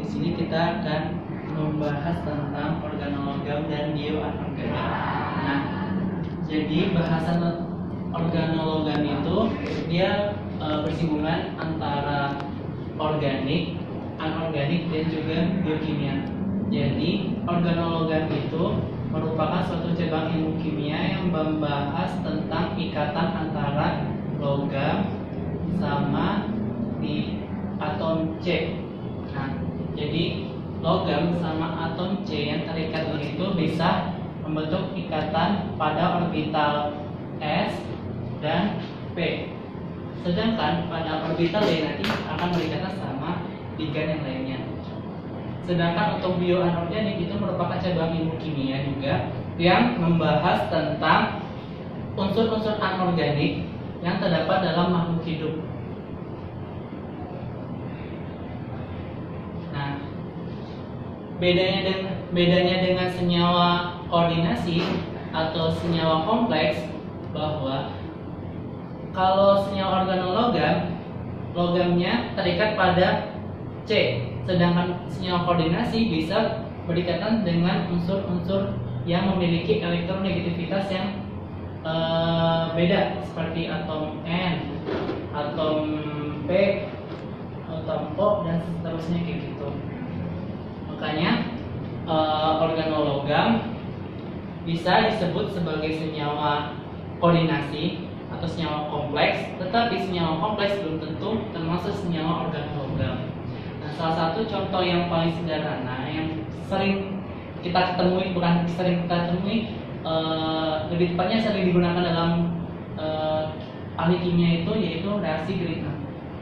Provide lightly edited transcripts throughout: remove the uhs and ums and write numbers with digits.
di sini kita akan membahas tentang organologam dan bioanorganik. Nah, jadi bahasan organologam itu dia bersinggungan antara organik, anorganik, dan juga biokimia. Jadi organologam itu merupakan suatu cabang ilmu kimia yang membahas tentang ikatan antara logam sama di atom C. Nah, jadi logam sama atom C yang terikat itu bisa membentuk ikatan pada orbital S dan P. Sedangkan pada orbital D nanti akan berikatan sama ligan yang lainnya. Sedangkan untuk bioanorganik itu merupakan cabang ilmu kimia juga yang membahas tentang unsur-unsur anorganik yang terdapat dalam makhluk hidup. Nah, bedanya dengan senyawa koordinasi atau senyawa kompleks bahwa kalau senyawa organologam, logamnya terikat pada C, sedangkan senyawa koordinasi bisa berikatan dengan unsur-unsur yang memiliki elektronegativitas yang beda, seperti atom N, atom P, atom O, dan seterusnya kayak gitu. Makanya organologam bisa disebut sebagai senyawa koordinasi atau senyawa kompleks, tetapi senyawa kompleks belum tentu termasuk senyawa organologam. Nah, salah satu contoh yang paling sederhana yang sering kita temui, bukan sering kita temui, lebih tepatnya sering digunakan dalam ahli kimia itu yaitu reaksi Grignard.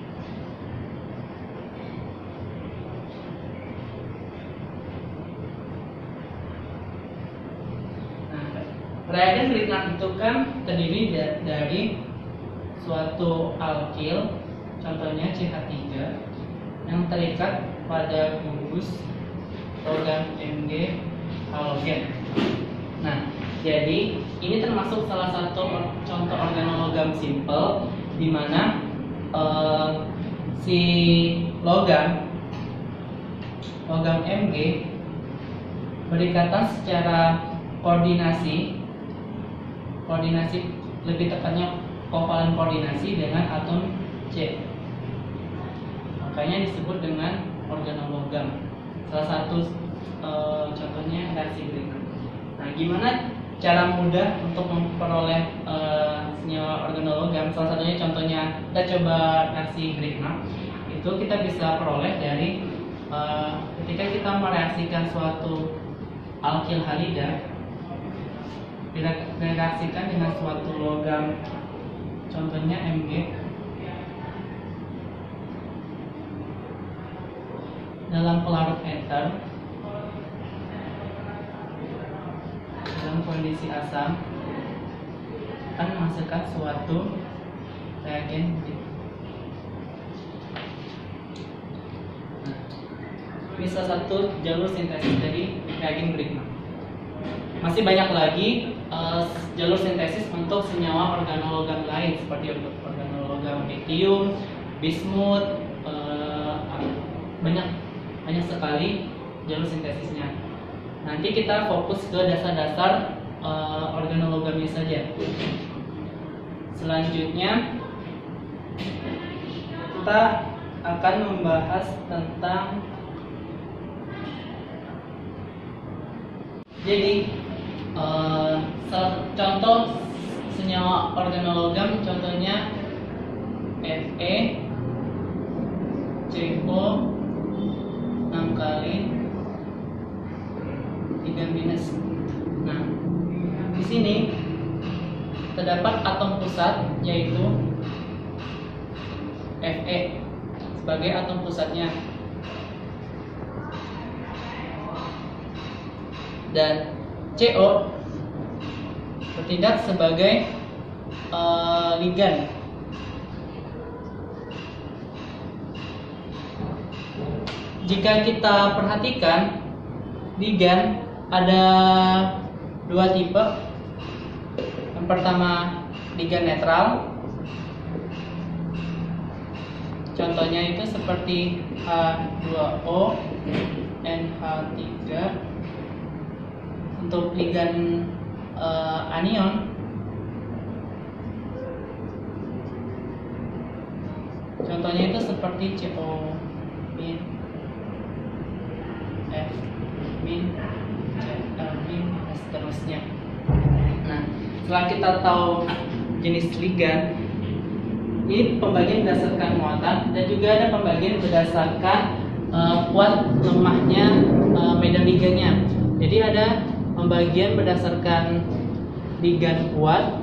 Reagen Grignard itu kan terdiri dari suatu alkil, contohnya CH3, yang terikat pada gugus logam Mg halogen. Nah, jadi ini termasuk salah satu contoh organologam simple di mana si logam Mg berikatan secara koordinasi lebih tepatnya kovalen koordinasi dengan atom C. Makanya disebut dengan organologam. Salah satu contohnya reaksi Grignard. Nah, gimana cara mudah untuk memperoleh senyawa organologam? Salah satunya contohnya kita coba reaksi Grignard. Itu kita bisa peroleh dari ketika kita mereaksikan suatu alkil halida, direaksikan dengan suatu logam, contohnya Mg, dalam pelarut ether dalam kondisi asam akan menghasilkan suatu reagen. Ini salah satu jalur sintesis dari reagen Grignard. Masih banyak lagi jalur sintesis untuk senyawa organologam lain seperti organologam lithium, bismut, banyak sekali jalur sintesisnya. Nanti kita fokus ke dasar-dasar organologamnya saja. Selanjutnya kita akan membahas tentang, jadi contoh senyawa organologam, contohnya Fe, CO 6 kali 3 minus. Nah, di sini terdapat atom pusat yaitu Fe sebagai atom pusatnya, dan CO bertindak sebagai ligan. Jika kita perhatikan, ligan ada dua tipe. Yang pertama ligan netral, contohnya itu seperti H2O NH3. Untuk ligan anion, contohnya itu seperti CO min, F min, Cl min, dan seterusnya. Nah, setelah kita tahu jenis ligan, ini pembagian berdasarkan muatan dan juga ada pembagian berdasarkan kuat lemahnya medan ligannya. Jadi ada pembagian berdasarkan ligan kuat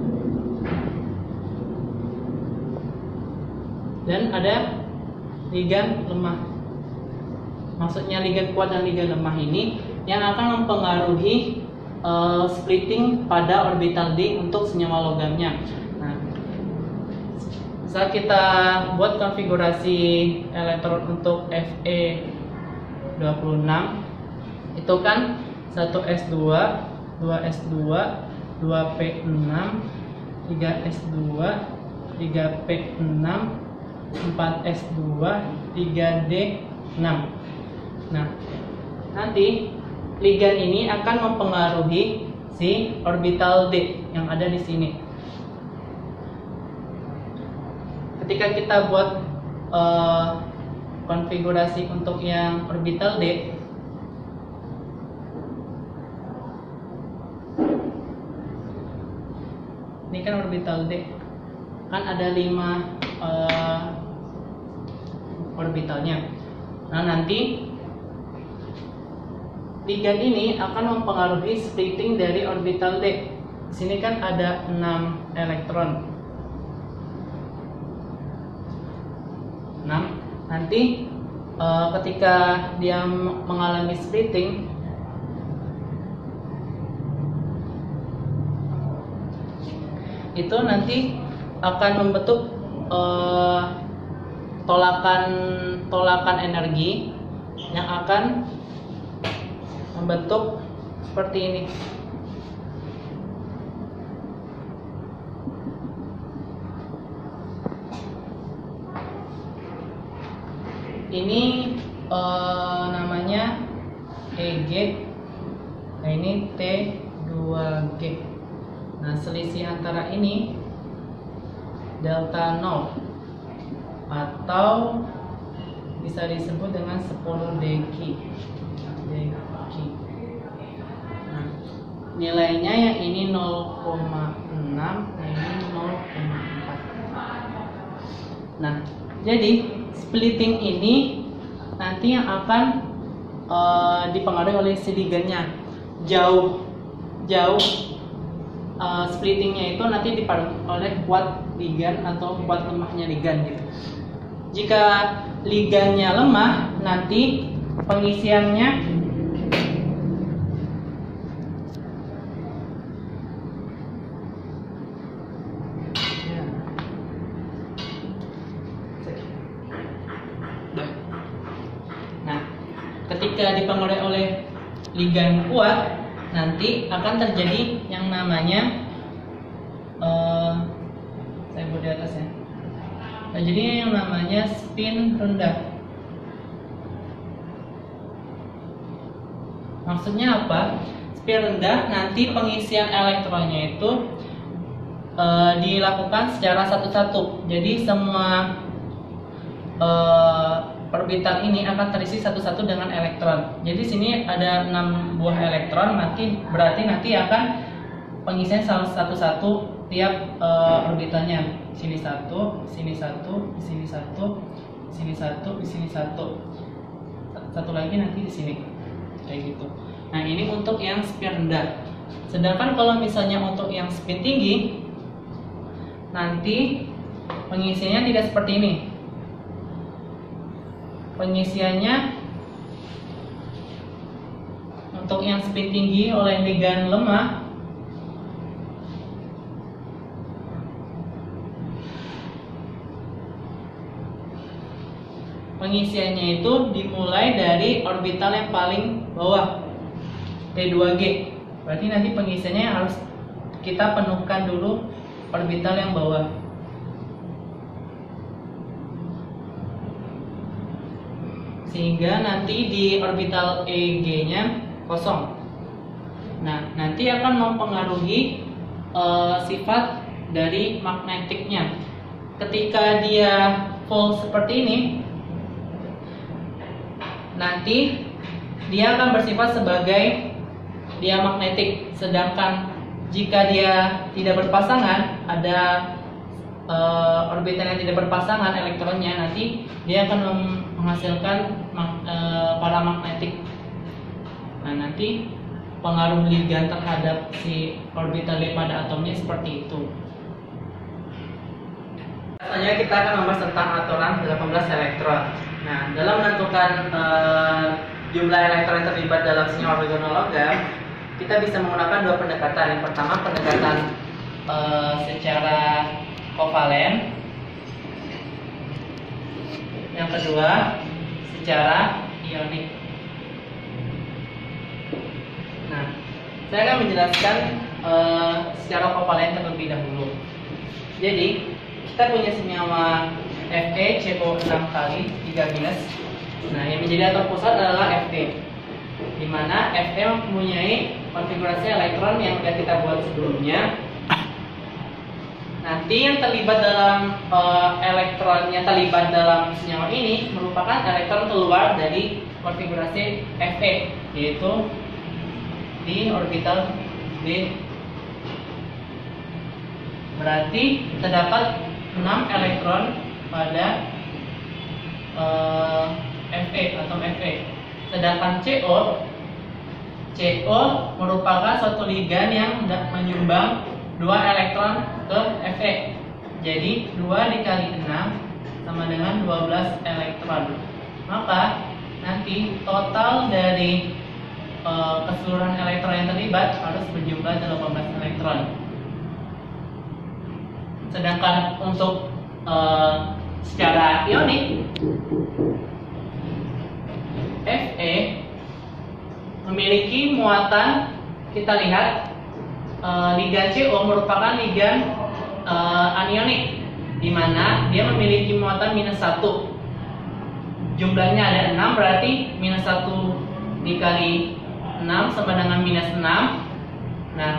dan ada ligan lemah. Maksudnya ligan kuat dan ligan lemah ini yang akan mempengaruhi splitting pada orbital D untuk senyawa logamnya. Nah, saat kita buat konfigurasi elektron untuk Fe26, itu kan 1s2, 2s2, 2p6, 3s2, 3p6, 4s2, 3d6. Nah, nanti ligan ini akan mempengaruhi si orbital D yang ada di sini. Ketika kita buat konfigurasi untuk yang orbital D, ini kan orbital D, kan ada 5 orbitalnya. Nah, nanti ligan ini akan mempengaruhi splitting dari orbital D. Di sini kan ada 6 elektron. 6. Nanti ketika dia mengalami splitting, itu nanti akan membentuk tolakan energi yang akan membentuk seperti ini. Ini namanya EG, nah ini T2G. Nah, selisih antara ini delta 0 atau bisa disebut dengan 10 dq. Nah, nilainya yang ini 0,6, nah ini 0,4. Nah, jadi splitting ini nanti yang akan dipengaruhi oleh si ligannya. Jauh splittingnya itu nanti dipengaruhi oleh kuat ligan atau kuat lemahnya ligan gitu. Jika ligannya lemah, nanti pengisiannya ketika dipengaruhi oleh ligan kuat, nanti akan terjadi yang namanya saya buat di atas ya. Nah, jadi yang namanya spin rendah. Maksudnya apa? Spin rendah, nanti pengisian elektronnya itu dilakukan secara satu-satu. Jadi semua orbital ini akan terisi satu-satu dengan elektron. Jadi sini ada 6 buah elektron, berarti nanti akan pengisian satu-satu tiap orbitalnya. Sini satu, sini satu, sini satu, sini satu, sini satu. Satu lagi nanti di sini. Kayak gitu. Nah, ini untuk yang spin rendah. Sedangkan kalau misalnya untuk yang spin tinggi, nanti pengisiannya tidak seperti ini. Pengisiannya untuk yang spin tinggi oleh ligan lemah pengisiannya itu dimulai dari orbital yang paling bawah, T2G. Berarti nanti pengisiannya harus kita penuhkan dulu orbital yang bawah. sehingga nanti di orbital EG-nya kosong. Nah, nanti akan mempengaruhi sifat dari magnetiknya. Ketika dia full seperti ini, nanti dia akan bersifat sebagai diamagnetik. Sedangkan jika dia tidak berpasangan, ada orbital yang tidak berpasangan elektronnya, nanti dia akan menghasilkan paramagnetik. Nah, nanti pengaruh ligan terhadap si orbital pada atomnya seperti itu. Selanjutnya kita akan membahas tentang aturan 18 elektron. Nah, dalam menentukan jumlah elektron yang terlibat dalam senyawa organologam, kita bisa menggunakan dua pendekatan. Yang pertama, pendekatan secara kovalen. Yang kedua, secara ionik. Nah, saya akan menjelaskan secara kovalen terlebih dahulu. Jadi, kita punya senyawa FeCO6 kali 3-. Nah, yang menjadi atom pusat adalah Fe, di mana Fe mempunyai konfigurasi elektron yang sudah kita buat sebelumnya. Nanti yang terlibat dalam elektron yang terlibat dalam senyawa ini merupakan elektron keluar dari konfigurasi Fe, yaitu di orbital D. Berarti terdapat 6 elektron pada Fe atau Fe. Sedangkan CO merupakan suatu ligan yang menyumbang 2 elektron ke Fe. Jadi 2 dikali 6 sama dengan 12 elektron. Maka nanti total dari keseluruhan elektron yang terlibat harus berjumlah 18 elektron. Sedangkan untuk secara ionik, Fe memiliki muatan, kita lihat ligan CO merupakan ligan anionik, di mana dia memiliki muatan -1. Jumlahnya ada 6, berarti -1 dikali 6 sama dengan -6. Nah,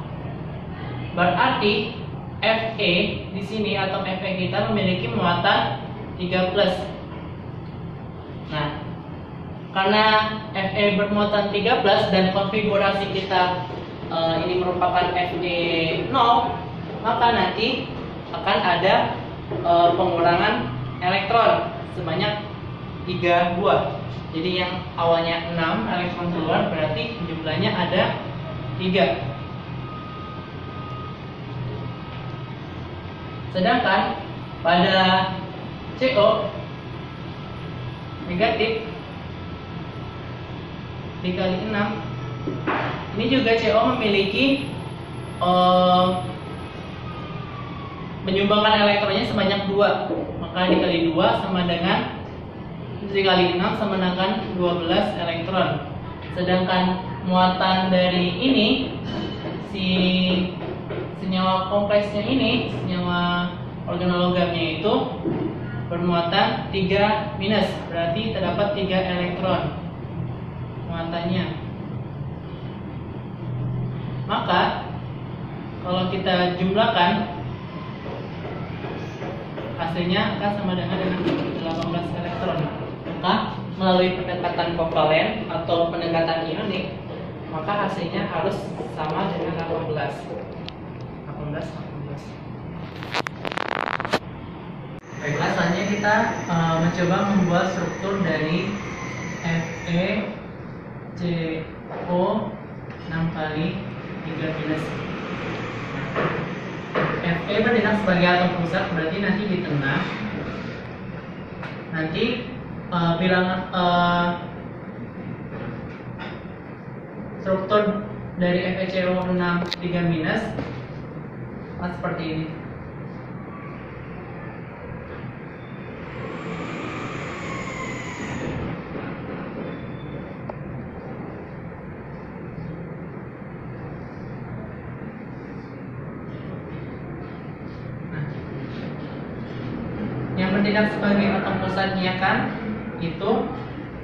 berarti Fe di sini atau Fe kita memiliki muatan 3+. Nah, karena Fe bermuatan 3+ dan konfigurasi kita ini merupakan Fe 0, maka nanti akan ada pengurangan elektron sebanyak 3 buah. Jadi yang awalnya 6 elektron keluar, berarti jumlahnya ada 3. Sedangkan pada CO negatif dikali 6, ini juga CO memiliki menyumbangkan elektronnya sebanyak 2. Maka dikali 2 sama dengan dikali 6 sama dengan 12 elektron. Sedangkan muatan dari ini, si senyawa kompleksnya ini, senyawa organologamnya itu bermuatan 3-, berarti terdapat 3 elektron muatannya. Maka kalau kita jumlahkan, hasilnya akan sama dengan 18 elektron. Maka melalui pendekatan kovalen atau pendekatan ionik, maka hasilnya harus sama dengan 18. Baiklah, selanjutnya kita mencoba membuat struktur dari FeCO6 kali 3-. Fe bertindak sebagai atom pusat, berarti nanti di tengah. Nanti bilangan struktur dari FeCO6 3- seperti ini. Yang bertindak sebagai atom pusatnya kan itu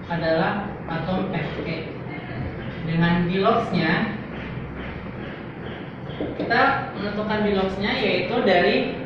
adalah atom Fe. Dengan biloxnya, kita menentukan biloxnya yaitu dari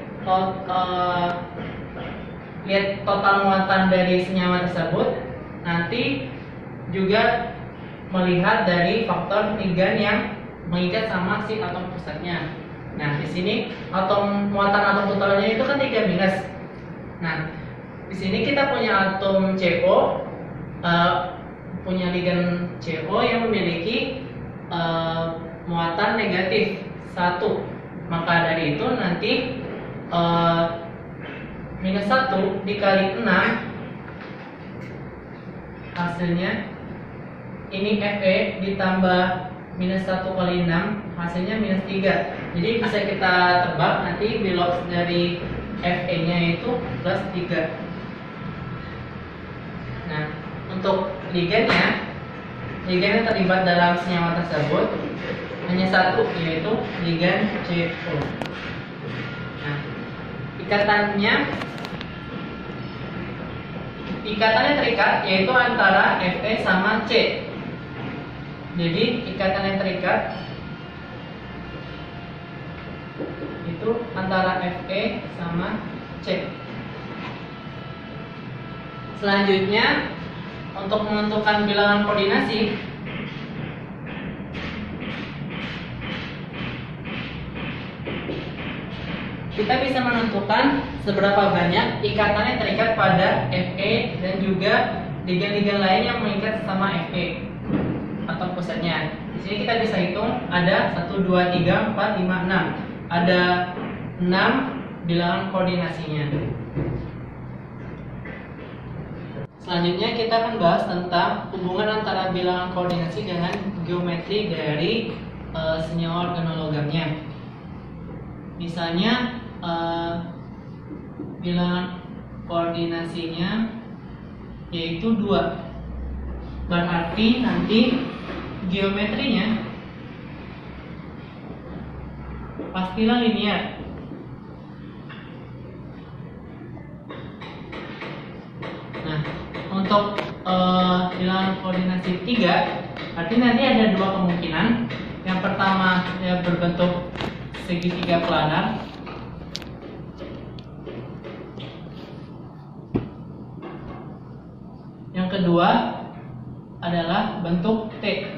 lihat total muatan dari senyawa tersebut, nanti juga melihat dari faktor ligan yang mengikat sama si atom pusatnya. Nah, di sini muatan atom totalnya itu kan 3-. Nah, di sini kita punya atom CO, punya ligan CO yang memiliki muatan negatif 1. Maka dari itu nanti -1 dikali 6 hasilnya ini Fe ditambah -1 kali 6 hasilnya -3. Jadi bisa kita tebak nanti bilox dari Fe nya itu +3. Nah, untuk ligan yang terlibat dalam senyawa tersebut hanya satu, yaitu ligan CO. Nah, ikatannya terikat yaitu antara Fe sama C. Jadi ikatan yang terikat itu antara Fe sama C. Selanjutnya, untuk menentukan bilangan koordinasi, kita bisa menentukan seberapa banyak ikatan yang terikat pada Fe dan juga ligan-ligan lain yang mengikat sama Fe atau pusatnya. Di sini kita bisa hitung ada 1, 2, 3, 4, 5, 6. Ada 6 bilangan koordinasinya. Selanjutnya kita akan bahas tentang hubungan antara bilangan koordinasi dengan geometri dari senyawa organologamnya. Misalnya bilangan koordinasinya yaitu 2. Berarti nanti geometrinya pastilah linear. Nah, untuk bilangan koordinasi 3, berarti nanti ada 2 kemungkinan. Yang pertama ya berbentuk segitiga planar. Yang kedua adalah bentuk T.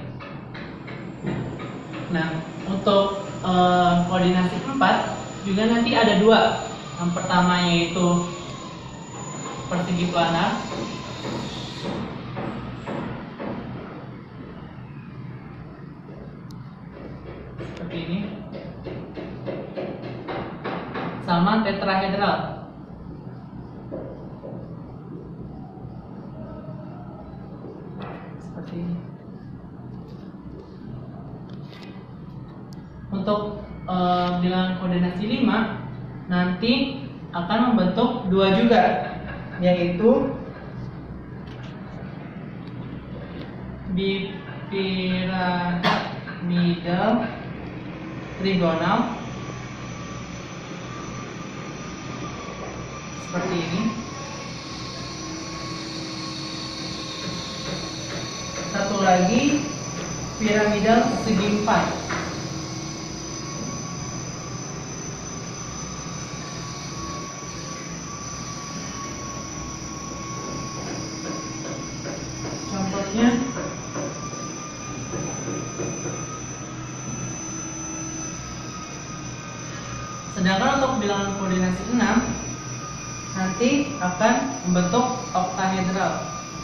Nah, untuk koordinasi 4 juga nanti ada 2. Yang pertama yaitu persegi planar. Seperti ini. Sama tetrahedral. Seperti ini. Untuk bilangan koordinasi 5 nanti akan membentuk 2 juga, yaitu bipiramidal trigonal seperti ini. Satu lagi piramidal segi 4. Contohnya sedangkan untuk bilangan koordinasi 6 nanti akan membentuk oktahedral.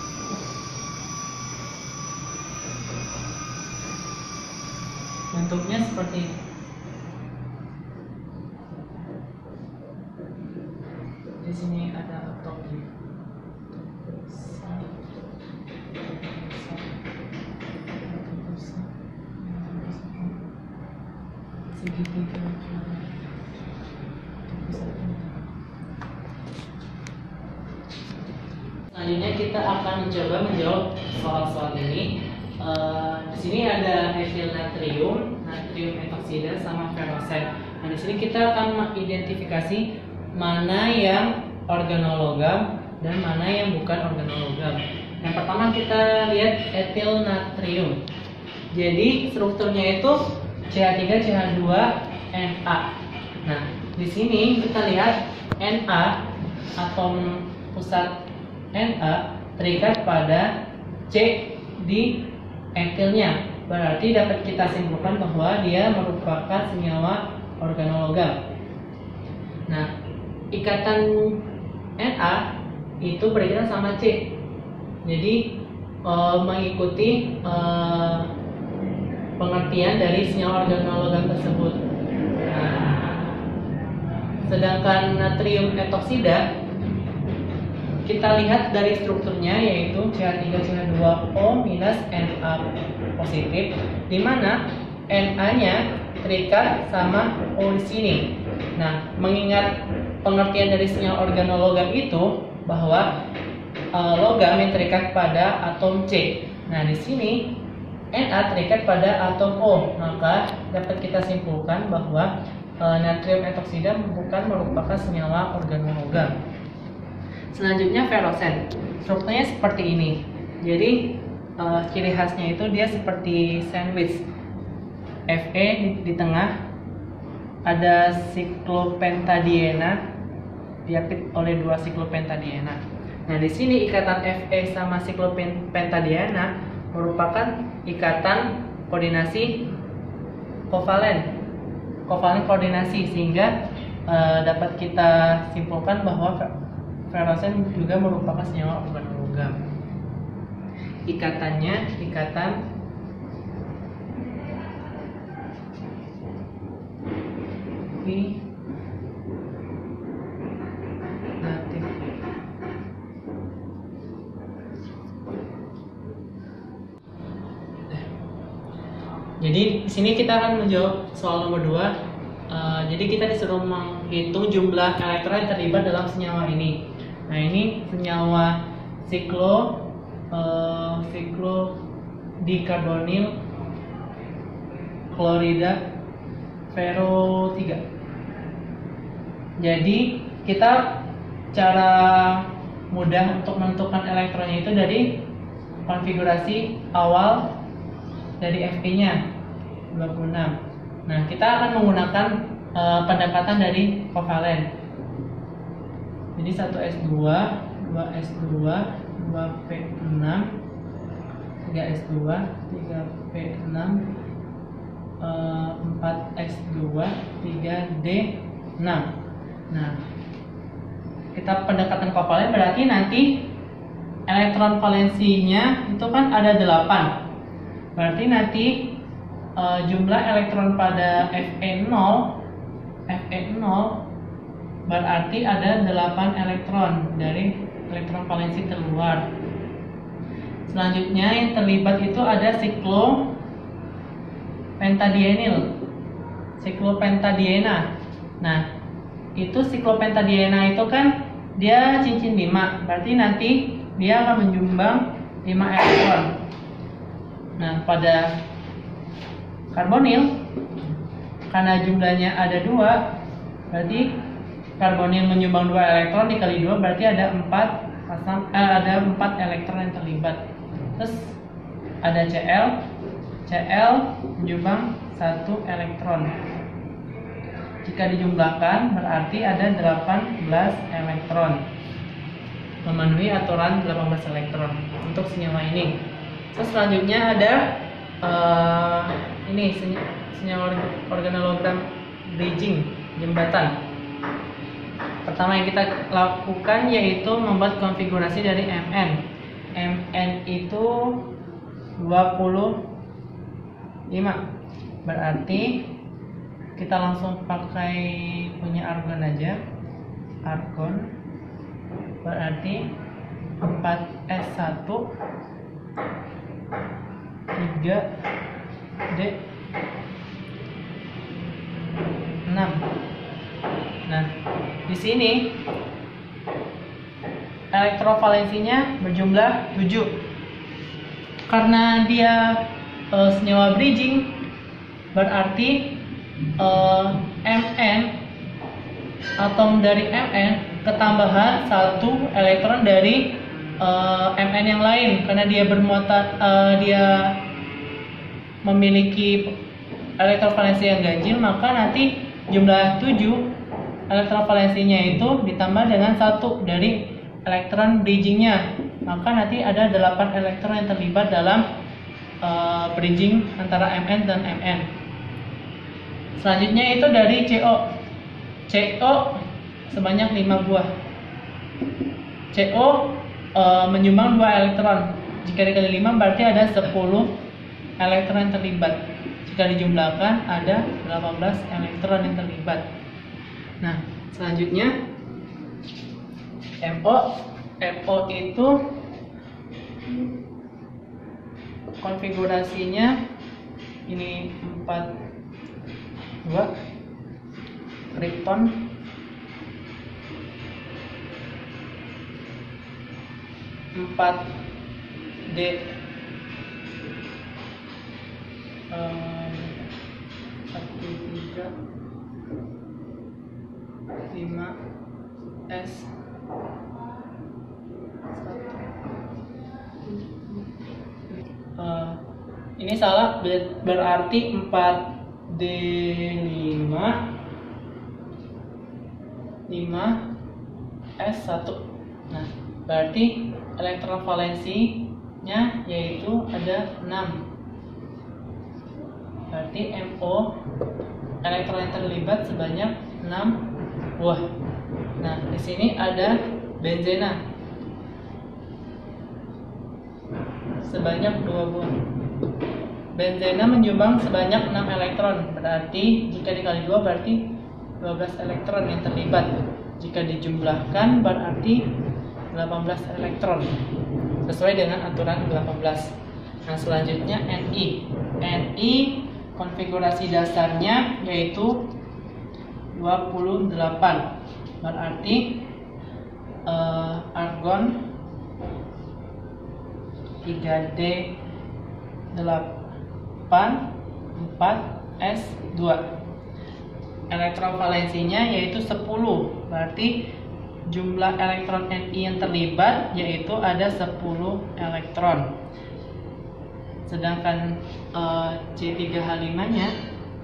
Bentuknya seperti ini. Di sini ada oktahedral. Segitiga. Selanjutnya kita akan mencoba menjawab soal-soal ini. Di sini ada etil natrium, natrium hidroksida, sama ferroset. Nah, di sini kita akan mengidentifikasi mana yang organologam dan mana yang bukan organologam. Yang pertama kita lihat etil natrium. Jadi strukturnya itu CH3CH2 Na. Nah, di sini kita lihat Na, atom pusat Na terikat pada C di etilnya. Berarti dapat kita simpulkan bahwa dia merupakan senyawa organologam. Nah, ikatan Na itu berkaitan sama C. Jadi mengikuti pengertian dari senyawa organologam tersebut. Nah, sedangkan natrium etoksida kita lihat dari strukturnya yaitu CH3CH2O minus Na positif, di mana Na-nya terikat sama O di sini. Nah, mengingat pengertian dari senyawa organologam itu bahwa logam yang terikat pada atom C. Nah, di sini Na terikat pada atom O, maka dapat kita simpulkan bahwa natrium etoksida bukan merupakan senyawa organologam. Selanjutnya ferosen. Strukturnya seperti ini. Jadi ciri khasnya itu dia seperti sandwich. Fe di tengah, ada siklopentadiena diapit oleh dua siklopentadiena. Nah, di sini ikatan Fe sama siklopentadiena merupakan ikatan koordinasi kovalen koordinasi, sehingga dapat kita simpulkan bahwa ferosen juga merupakan senyawa organologam. Ikatannya ikatan natif. Jadi di sini kita akan menjawab soal nomor 2. Jadi kita disuruh menghitung jumlah elektron yang terlibat dalam senyawa ini. Nah, ini senyawa dikarbonil klorida fero 3. Jadi kita cara mudah untuk menentukan elektronnya itu dari konfigurasi awal dari Fe-nya 26. Nah, kita akan menggunakan pendekatan dari kovalen. Jadi 1s2, 2s2, 2p6, 3s2, 3p6, 4s2, 3d6. Nah, kita pendekatan kovalen berarti nanti elektron valensinya itu kan ada 8. Berarti nanti jumlah elektron pada Fe0 berarti ada 8 elektron dari elektron valensi terluar. Selanjutnya yang terlibat itu ada siklopentadiena. Nah, itu siklopentadiena itu kan dia cincin 5, berarti nanti dia akan menyumbang 5 elektron. Nah, pada karbonil karena jumlahnya ada 2, berarti karbonil menyumbang 2 elektron dikali 2 berarti ada 4 elektron yang terlibat. Terus ada Cl menyumbang 1 elektron. Jika dijumlahkan berarti ada 18 elektron. Memenuhi aturan 18 elektron untuk senyawa ini. Terus selanjutnya ada ini senyawa organologram bridging, jembatan. Pertama yang kita lakukan yaitu membuat konfigurasi dari Mn. Mn itu 25. Berarti kita langsung pakai punya argon aja. Argon berarti 4s1 3d6. Nah, di sini elektrovalensinya berjumlah 7. Karena dia senyawa bridging, berarti Mn, atom dari Mn ketambahan 1 elektron dari Mn yang lain karena dia bermuatan dia memiliki elektrovalensi yang ganjil, maka nanti jumlah 7 elektrovalensinya itu ditambah dengan 1 dari elektron bridgingnya, maka nanti ada 8 elektron yang terlibat dalam bridging antara Mn dan Mn. Selanjutnya itu dari CO. CO sebanyak 5 buah. CO menyumbang 2 elektron. Jika dikali 5 berarti ada 10 elektron yang terlibat. Jika dijumlahkan ada 18 elektron yang terlibat. Nah, selanjutnya MO. MO itu konfigurasinya ini 42 kripton, D 5 S 1. Ini salah, berarti 4D5 5S1. Nah, berarti elektron valensinya yaitu ada 6. Berarti MO elektron yang terlibat sebanyak 6 buah. Nah, di sini ada benzena sebanyak 2 buah. Benzena menyumbang sebanyak 6 elektron. Berarti jika dikali 2 berarti 12 elektron yang terlibat. Jika dijumlahkan berarti 18 elektron. Sesuai dengan aturan 18. Nah, selanjutnya Ni. Ni konfigurasi dasarnya yaitu 28. Berarti argon 3D8 4S2. Elektron valensinya yaitu 10. Berarti jumlah elektron Ni yang terlibat yaitu ada 10 elektron. Sedangkan C3H5-nya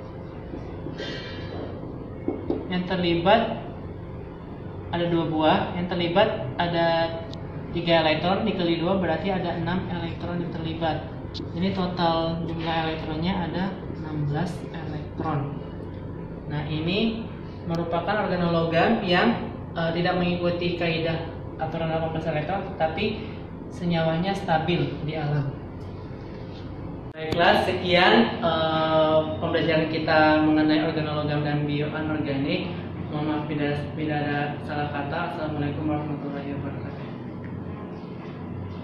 yang terlibat ada 2 buah, yang terlibat ada 3 elektron, dikali 2 berarti ada 6 elektron yang terlibat. Ini total jumlah elektronnya ada 16 elektron. Nah, ini merupakan organologam yang tidak mengikuti kaidah aturan 18 elektron, tetapi senyawanya stabil di alam. Baiklah, sekian pembelajaran kita mengenai organologam dan bioanorganik. Mohon maaf bila ada salah kata. Assalamualaikum warahmatullahi wabarakatuh.